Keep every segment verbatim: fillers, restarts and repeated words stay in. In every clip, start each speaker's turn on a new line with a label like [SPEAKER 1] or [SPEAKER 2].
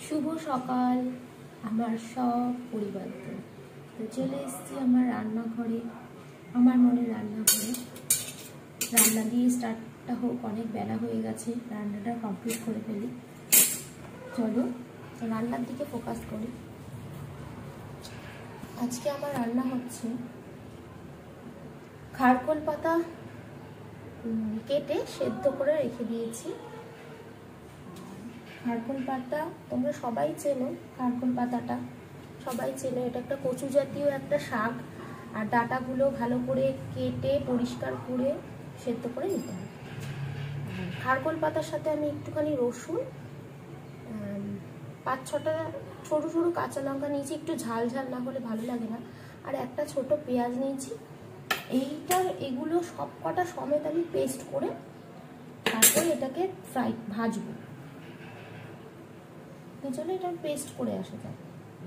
[SPEAKER 1] শুভ সকাল আমার সব পরিবারকে। তো চলে এসেছি আমার রান্নাঘরে, আমার মনের রান্নাঘরে। রান্না দিয়ে স্টার্টটা হোক, অনেক বেলা হয়ে গেছে, রান্নাটা কমপ্লিট করে ফেলি। চলো রান্নার দিকে ফোকাস করি। আজকে আমার রান্না হচ্ছে খারকোল পাতা কেটে সেদ্ধ করে রেখে দিয়েছি। খারকোল পাতা তোমরা সবাই চেনো, খারকোল পাতাটা সবাই চেনো। এটা একটা কচু জাতীয় একটা শাক, আর ডাঁটাগুলো ভালো করে কেটে পরিষ্কার করে সেদ্ধ করে নিতে হয়। খারকোল পাতার সাথে আমি একটুখানি রসুন, পাঁচ ছটা ছোটো ছোটো কাঁচা লঙ্কা নিয়েছি, একটু ঝাল ঝাল না হলে ভালো লাগে না, আর একটা ছোট পেঁয়াজ নিয়েছি। এইটার এগুলো সব কটা সমেত আমি পেস্ট করে তারপরে এটাকে ফ্রাই ভাজবো। চলো এটা পেস্ট করে আসা যায়।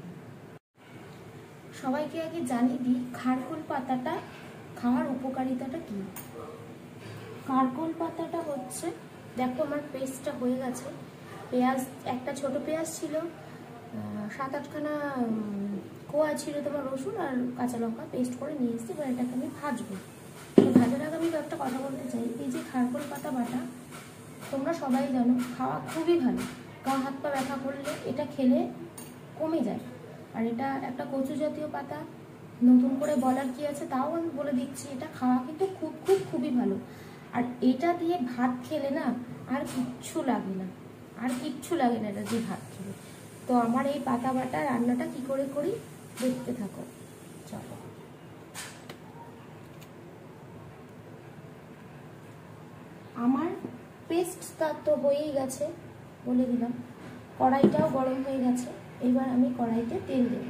[SPEAKER 1] সবাইকে আগে জানিয়ে দিই খারকোল পাতাটা খাওয়ার উপকারিতাটা কি। খারকোল পাতাটা হচ্ছে, দেখো আমার পেস্টটা হয়ে গেছে। পেঁয়াজ একটা ছোট পেঁয়াজ ছিল, সাত আটখানা কোয়া ছিল তোমার রসুন আর কাঁচা লঙ্কা পেস্ট করে নিয়ে এসেছি। এবার এটাকে আমি ভাজবো। তো ভাজার আগে আমি একটা কথা বলতে চাই, এই যে খারকোল পাতা বাটা তোমরা সবাই জানো খাওয়া খুবই ভালো। গা হাত পা ব্যথা করলে এটা খেলে কমে যায়। আর এটা একটা কচু জাতীয় পাতা, নতুন করে বলার কি আছে, তাও আমি বলে দিচ্ছি, এটা খাওয়া কিন্তু খুব খুব খুবই ভালো। আর এটা দিয়ে ভাত খেলে না আর কিচ্ছু লাগে না, আর কিচ্ছু লাগে না এটা দিয়ে ভাত খেলে। তো আমার এই পাতা বাটা রান্নাটা কি করে করি দেখতে থাকো। চলো আমার পেস্টটা তো হয়েই গেছে, বলে দিলাম। কড়াইটাও গরম হয়ে গেছে, এবার আমি কড়াইতে তেল দেব।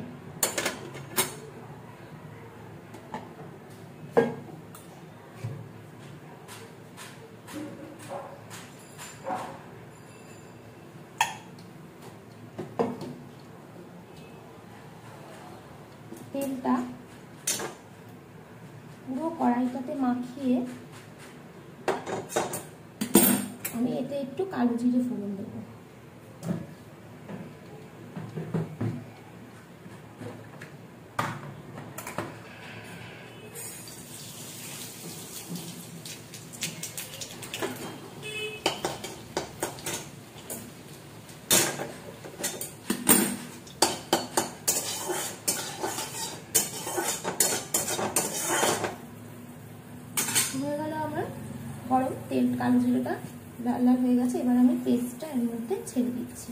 [SPEAKER 1] তেলটা পুরো কড়াইটাতে মাখিয়ে আমি এতে একটু কালো জিরে ফোড়ন দেব। হয়ে গেল আমার গরম তেল, কালো জিরেটা লাল লাল হয়ে গেছে। এবার আমি পেস্টটা এর মধ্যে ছেড়ে দিচ্ছি।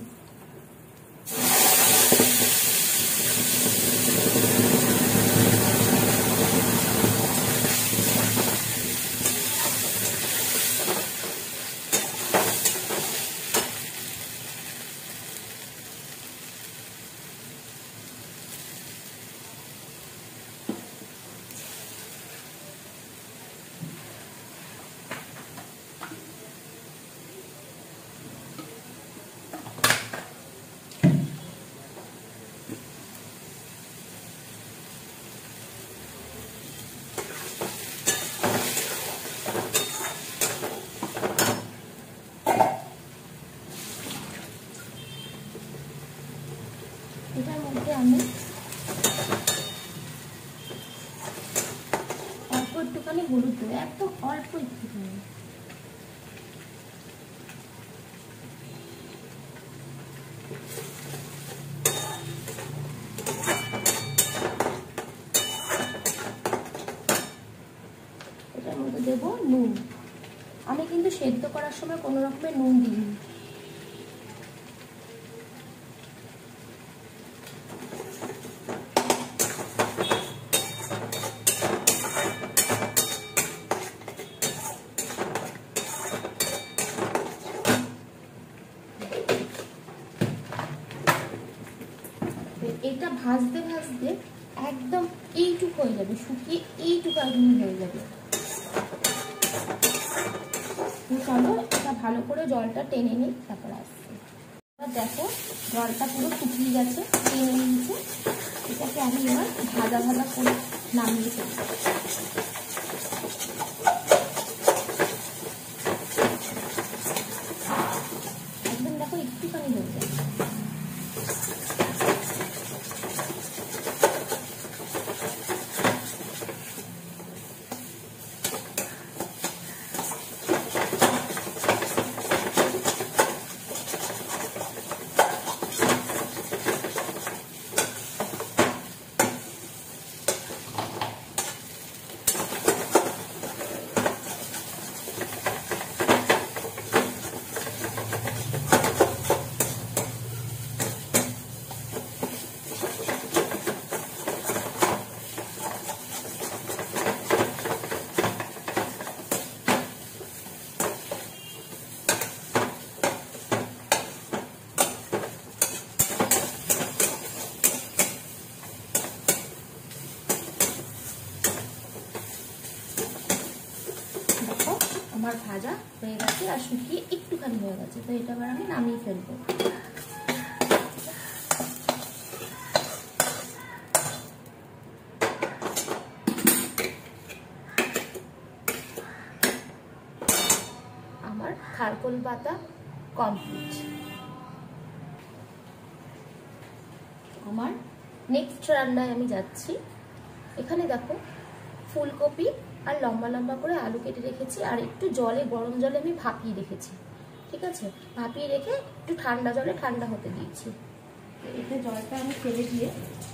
[SPEAKER 1] এটার মধ্যে আমি অল্প একটুখানি হলুদ দেবো, একদম অল্প একটুখানি। এটার মধ্যে দেবো নুন। আমি কিন্তু সেদ্ধ করার সময় কোনো রকমের নুন দিইনি। এটা ভাজতে ভাজতে একদম এইটুক হয়ে যাবে, শুকিয়ে এইটুকু একদম হয়ে যাবে। চলো এটা ভালো করে জলটা টেনে নিই, তারপর আসছে। দেখো জলটা পুরো শুকিয়ে গেছে, টেনে নিয়েছে। এটাকে আমি এবার ভাজা ভাজা করে নামিয়ে ফেলবো। একদম দেখো একটুখানি হয়ে যায়। আমার ভাজা হয়ে গেছে আর শুকিয়ে একটুখানি হয়ে গেছে, তো এটা আবার আমি নামিয়ে ফেলবো। আমার খারকোল পাতা কমপ্লিট। আমার নেক্সট রান্নায় আমি যাচ্ছি। এখানে দেখো ফুলকপি আর লম্বা লম্বা করে আলু কেটে রেখেছি, আর একটু জলে গরম জলে আমি ভাপিয়ে রেখেছি। ঠিক আছে, ভাপিয়ে রেখে একটু ঠান্ডা জলে ঠান্ডা হতে দিয়েছি। এতে জলটা আমি ফেলে দিয়ে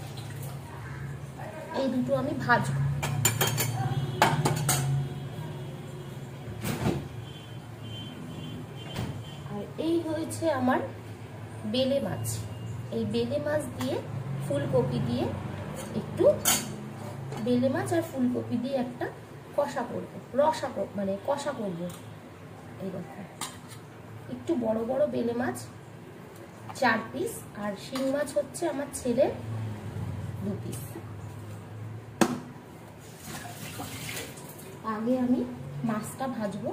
[SPEAKER 1] এই দুটো আমি ভাজবো। আর এই হয়েছে আমার বেলে মাছ। এই বেলে মাছ দিয়ে ফুলকপি দিয়ে একটু বেলে মাছ আর ফুলকপি দিয়ে একটা কষা করবো, রসা মানে কষা করবো। এই দেখো একটু বড় বড় বেলে মাছ চার পিস, আর শিং মাছ হচ্ছে আমার ছেলে দু পিস। আগে আমি মাছটা ভাজবো।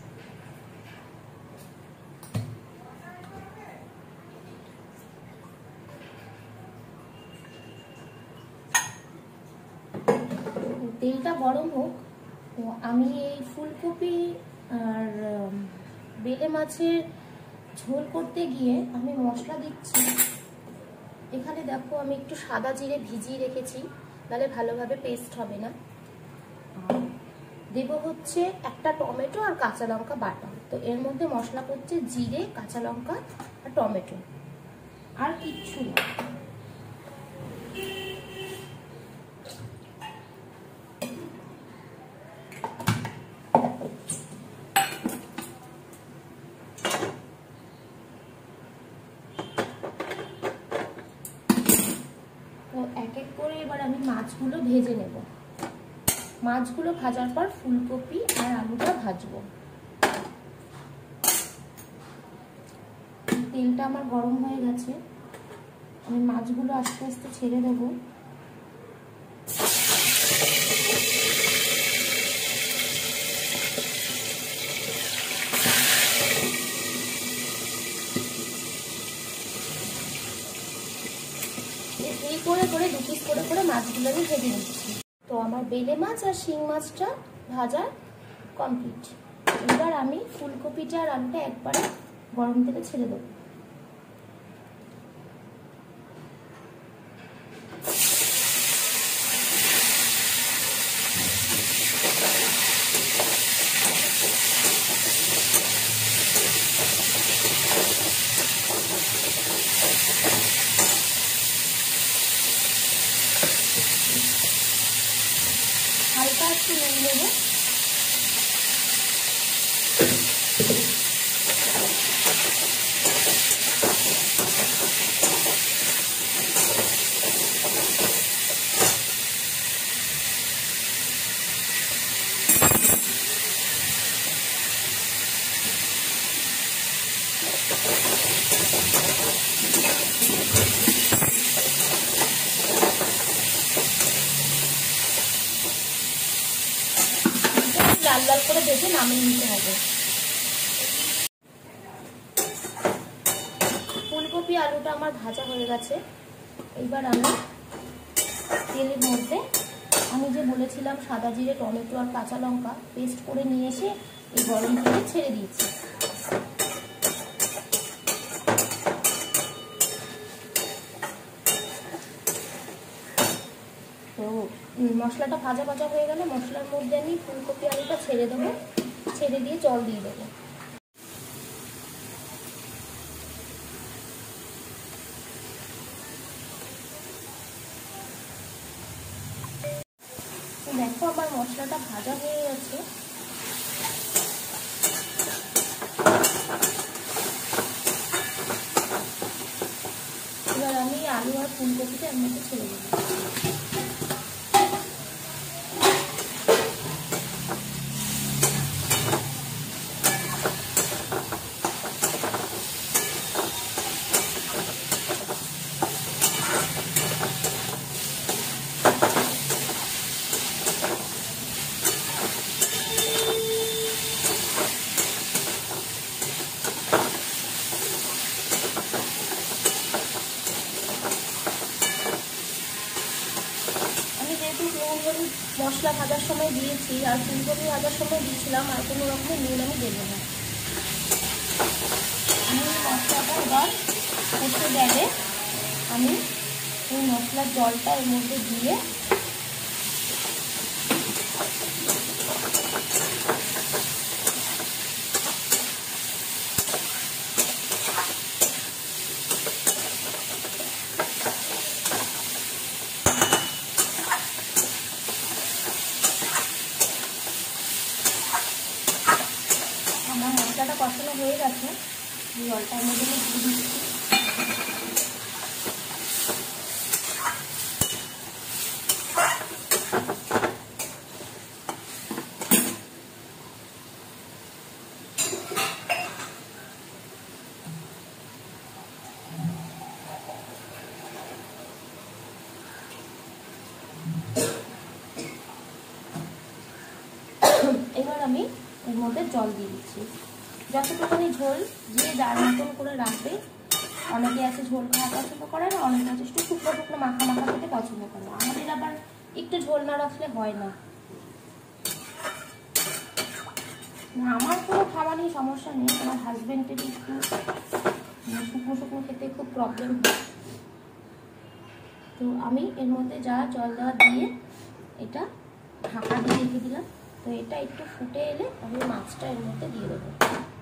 [SPEAKER 1] তেলটা গরম হোক, তো আমি এই ফুলকপি আর বেলে মাছের ঝোল করতে গিয়ে আমি মশলা দিচ্ছি। এখানে দেখো আমি একটু সাদা জিরে ভিজিয়ে রেখেছি, তাহলে ভালোভাবে পেস্ট হবে না। দেব হচ্ছে একটা টমেটো আর কাঁচা লঙ্কা বাটা। তো এর মধ্যে মশলা করছে জিরে, কাঁচা লঙ্কা আর টমেটো, আর কিচ্ছু না। এক এক করে এবার আমি মাছগুলো ভেজে নেব। মাছগুলো ভাজার পর ফুলকপি আর আলুটা ভাজবো। তেলটা আমার গরম হয়ে গেছে, আমি মাছগুলো আস্তে আস্তে ছেড়ে দেবো। এই করে করে দু পিস করে করে মাছগুলো আমি ভেজে নিচ্ছি। তো আমার বেলে মাছ আর শিং মাছটা ভাজা কমপ্লিট। এবার আমি ফুলকপিটা আর আলুটা একবারে গরম তেলে ছেড়ে দেবো। হালকা একটু নুন দেবো। লাল লাল করে ভেজে নামিয়ে নিতে হবে। ফুলকপি আলুটা আমার ভাজা হয়ে গেছে। এবার আমি তেলের মধ্যে আমি যে বলেছিলাম সাদা জিরে, টমেটো আর কাঁচা লঙ্কা পেস্ট করে নিয়ে এসে এই গরম তেলে ছেড়ে দিয়েছি। মশলাটা ভাজা ভাজা হয়ে গেলে মশলার মধ্যে আমি ফুলকপি আলুটা ছেড়ে দেবো, ছেড়ে দিয়ে জল দিয়ে দেবো। দেখো আমার মশলাটা ভাজা হয়ে গেছে। এবার আমি আলু আর ফুলকপিটা এর মধ্যে ছেড়ে দেবো। মশলা ভাজার সময় দিয়েছি আর ফুলকপি ভাজার সময় দিয়েছিলাম, আর কোনো রকমের নুন আমি দেবো না। আমি মশলাটা এবার কষে গেলে আমি এই মশলার জলটা এর মধ্যে দিয়ে আমার মশলাটা কষানো হয়ে গেছে, জলটার মধ্যে দিয়ে দিচ্ছি। এবার আমি এর মধ্যে জল দিয়ে দিচ্ছি, যতটুকুনি ঝোল দিয়ে যার মতন করে রাখবে। অনেকে আছে ঝোল খাওয়া পছন্দ করে না, অনেকে আছে একটু শুকনো শুকনো মাখা মাখা খেতে পছন্দ করে। আমাদের আবার একটু ঝোল না রাখলে হয় না। আমার কোনো খাওয়া নিয়ে সমস্যা নেই, আমার হাজবেন্ডের একটু শুকনো শুকনো খেতে খুব প্রবলেম হয়। তো আমি এর মধ্যে যা জল দেওয়া দিয়ে এটা ঢাকা দিয়ে রেখে দিলাম। তো এটা একটু ফুটে এলে আমি মাছটা এর মধ্যে দিয়ে দেবো।